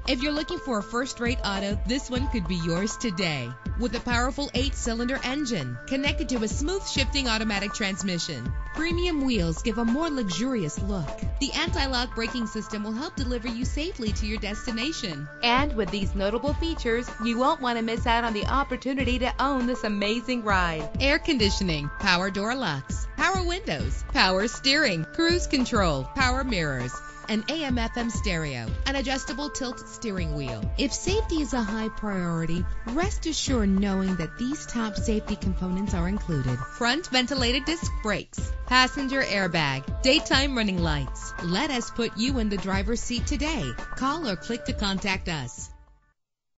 If you're looking for a first-rate auto, this one could be yours today. With a powerful 8-cylinder engine connected to a smooth shifting automatic transmission, premium wheels give a more luxurious look. The anti-lock braking system will help deliver you safely to your destination. And with these notable features, you won't want to miss out on the opportunity to own this amazing ride. Air conditioning, power door locks, power windows, power steering, cruise control, power mirrors, an AM/FM stereo, an adjustable tilt steering wheel. If safety is a high priority, rest assured knowing that these top safety components are included. Front ventilated disc brakes, passenger airbag, daytime running lights. Let us put you in the driver's seat today. Call or click to contact us.